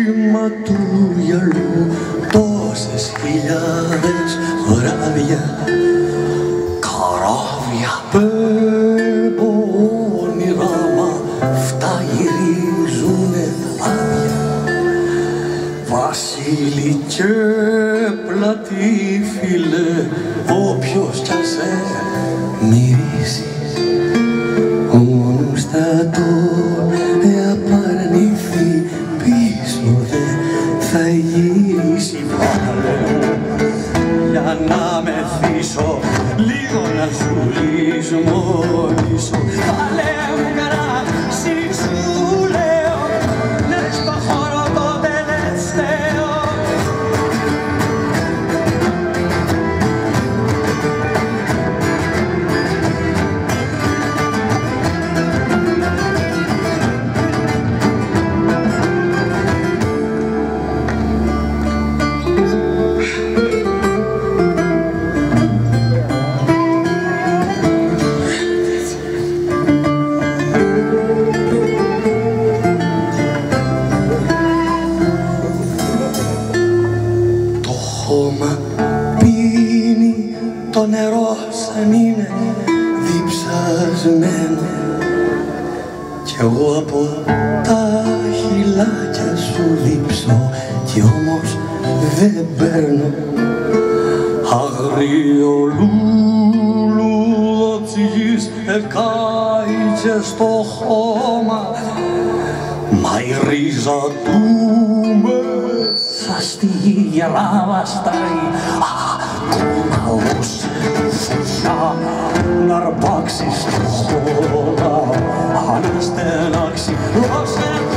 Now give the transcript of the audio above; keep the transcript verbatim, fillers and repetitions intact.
κύμα του γυαλού τόσες χιλιάδες βράδια καράβια πέμπω όνειρα μα αυτά γυρίζουνε άδεια Βασίλη και πλατή φίλε όποιος κι ας σε μυρίσεις όμως θα τον απαρνηθεί πίσω δεν θα γυρίσει Βάλε για να μεθύσω λίγο να σου λησμονήσω Βάλε μου καράσι σου λέω να σπαχωρώ το τελευταίο πίνει το νερό σαν είναι διψασμένο κι εγώ από τα χειλάκια σου δίψω κι όμως δεν παίρνω αγρίο λούλουδο της γης εκάει και στο χώμα μα η ρίζα του μέσα στη γερά βαστάει ακόμα ως φωτιά να αρπάξει στο χώμα αν στενάξει